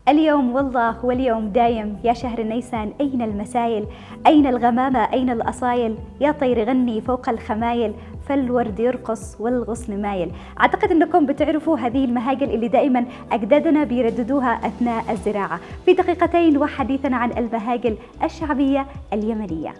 اليوم والله هو اليوم دايم، يا شهر نيسان أين المسايل؟ أين الغمامة؟ أين الأصايل؟ يا طير غني فوق الخمايل، فالورد يرقص والغصن مايل. أعتقد أنكم بتعرفوا هذه المهاجل اللي دائما أجدادنا بيرددوها أثناء الزراعة. في دقيقتين وحديثنا عن المهاجل الشعبية اليمنية.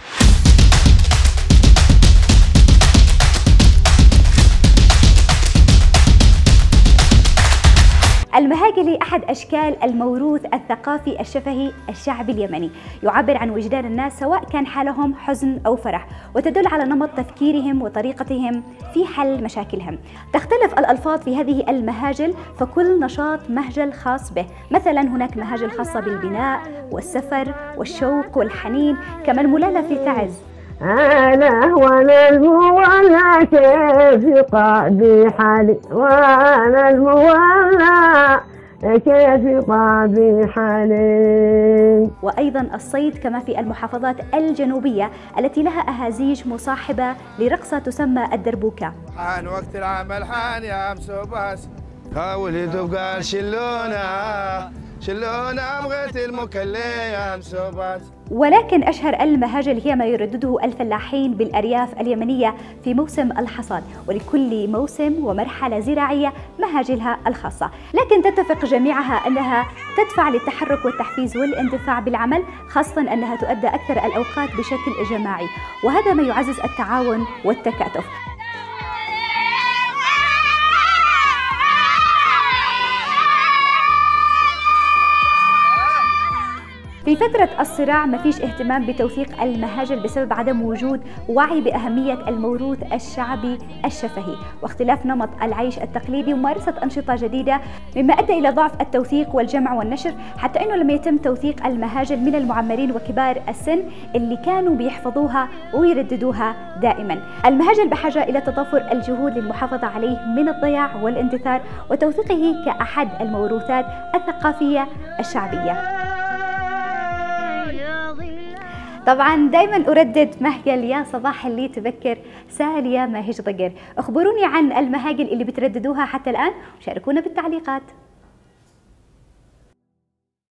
المهاجل هي أحد أشكال الموروث الثقافي الشفهي الشعبي اليمني، يعبر عن وجدان الناس سواء كان حالهم حزن أو فرح، وتدل على نمط تفكيرهم وطريقتهم في حل مشاكلهم. تختلف الألفاظ في هذه المهاجل، فكل نشاط مهجل خاص به. مثلا هناك مهاجل خاصة بالبناء والسفر والشوق والحنين، كما الملالة في تعز. أنا وأنا المولى كيف يقضي حالي، وأنا المولى كيف يقضي حالي. وأيضا الصيد، كما في المحافظات الجنوبية التي لها أهازيج مصاحبة لرقصة تسمى الدربوكة. حان وقت العمل حان يا مسوباس، ولد وقال شلونا بغيت المكلي يا مسوباس. ولكن أشهر المهاجل هي ما يردده الفلاحين بالأرياف اليمنية في موسم الحصاد، ولكل موسم ومرحلة زراعية مهاجلها الخاصة، لكن تتفق جميعها أنها تدفع للتحرك والتحفيز والاندفاع بالعمل، خاصة أنها تؤدى أكثر الأوقات بشكل جماعي، وهذا ما يعزز التعاون والتكاتف. في فترة الصراع ما فيش اهتمام بتوثيق المهاجل بسبب عدم وجود وعي بأهمية الموروث الشعبي الشفهي واختلاف نمط العيش التقليدي وممارسة أنشطة جديدة، مما أدى إلى ضعف التوثيق والجمع والنشر، حتى أنه لم يتم توثيق المهاجل من المعمرين وكبار السن اللي كانوا بيحفظوها ويرددوها دائما. المهاجل بحاجة إلى تضافر الجهود للمحافظة عليه من الضياع والاندثار وتوثيقه كأحد الموروثات الثقافية الشعبية. طبعا دائما أردد مهجل يا صباح اللي تبكر سالية ما هيج ضقر. اخبروني عن المهاجل اللي بترددوها حتى الآن وشاركونا بالتعليقات.